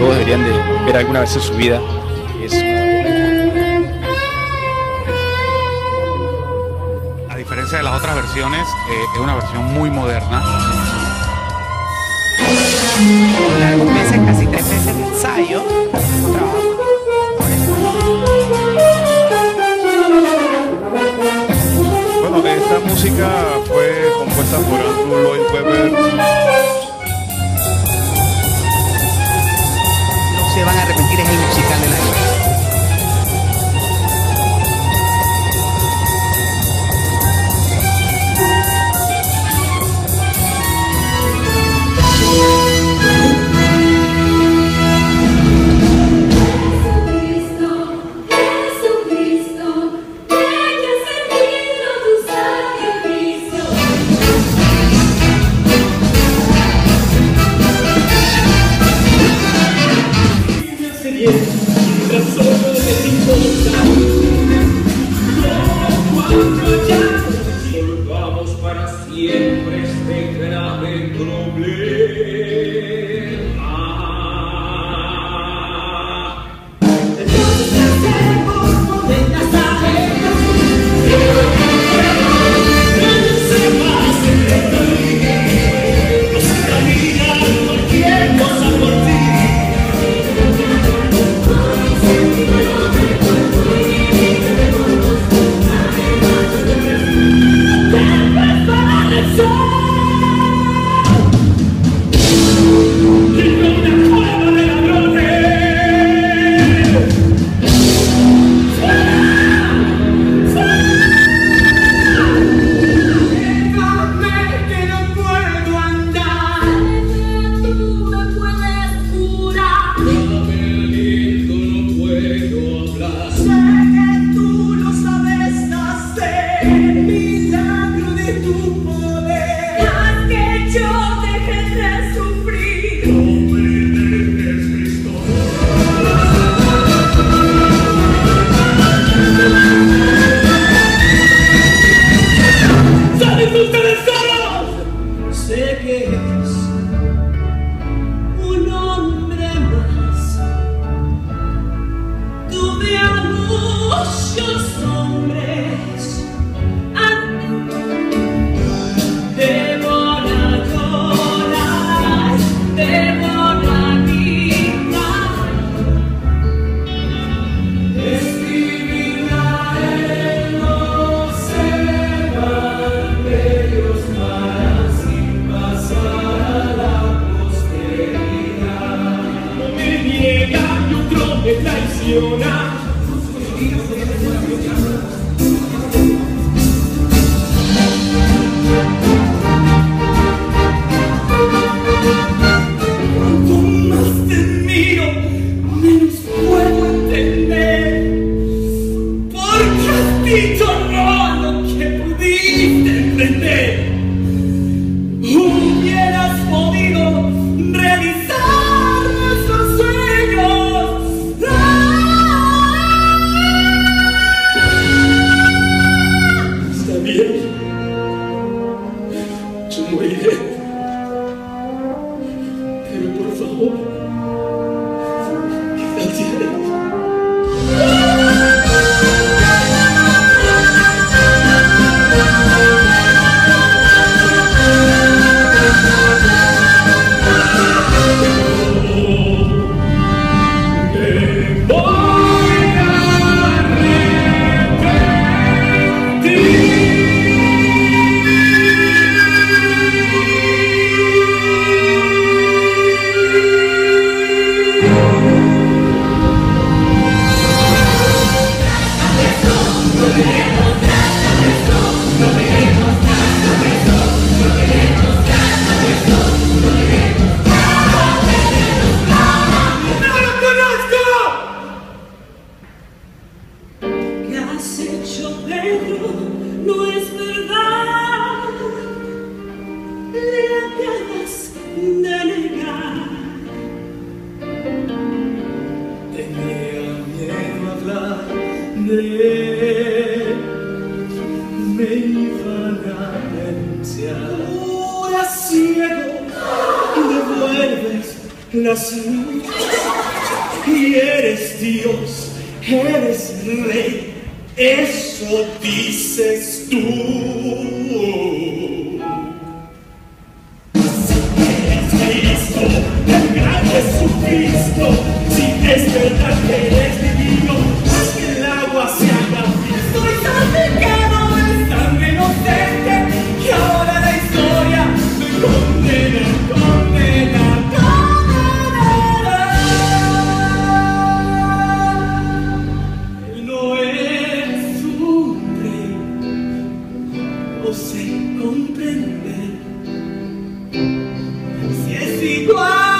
todos deberían de ver alguna vez en su vida. A diferencia de las otras versiones, es una versión muy moderna. Largos meses, casi 3 meses de ensayo. Bueno, esta música fue compuesta por Andrew Lloyd Webber. No se van a arrepentir, es el musical del año. Vamos para siempre este grave problema. Entonces hacemos de Nazareno, se más nos caminan cualquier cosa por ti. Realizar nuestros sueños. la salud. Y eres Dios, eres Rey, eso dices tú. Si eres Cristo, el gran Jesucristo, si es verdad que eres divino, haz que el agua se haga. Estoy salpicado de sangre inocente y ahora la historia me condena, condena, condenará. Él no es un rey, no sé comprender si es igual.